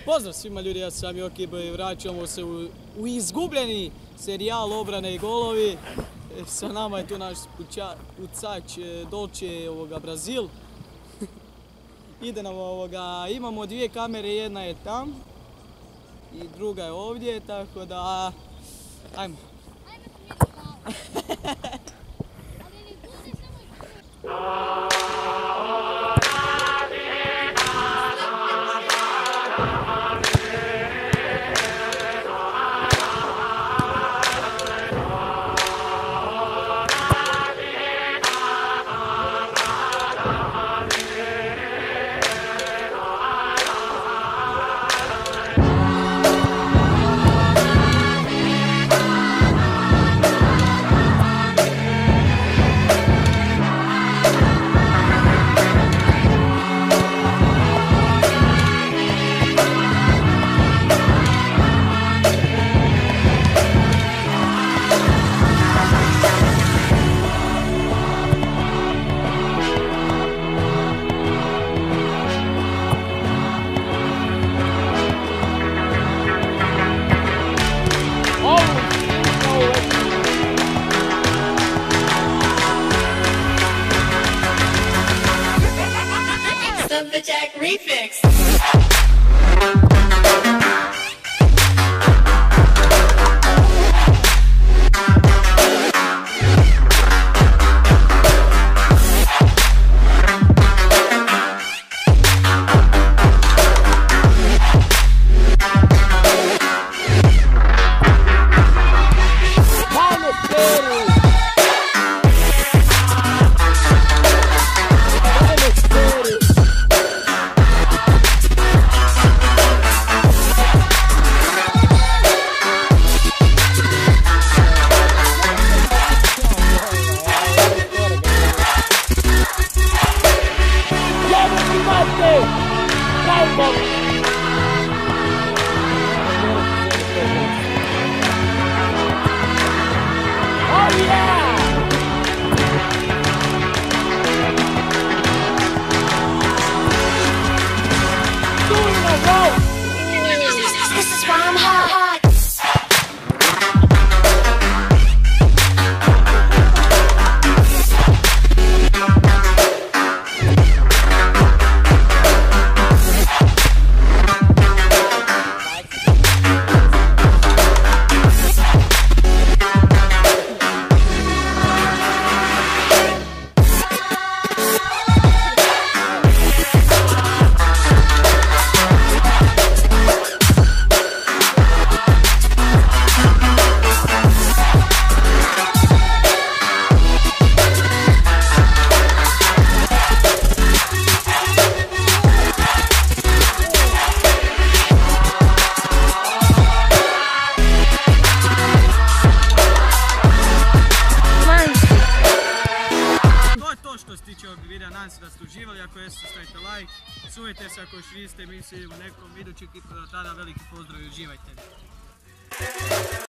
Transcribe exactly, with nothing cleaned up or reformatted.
Pozdrav svima ljudi, ja sam Jokib i vraćamo se u, u izgubljeni serijal Obrane i golovi. Sa nama je tu naš pucač Dolce ovoga Brazil. Ide nam ovoga, imamo dvije kamere, jedna je tam i druga je ovdje, tako da ajmo. The Jack Refix. Što se tiče ovog videa, nadam se da ste uživali, ako jesu stavite like, suvajte se ako još niste, mi se u nekom idućeg klipa, do tada veliki pozdrav i uživajte.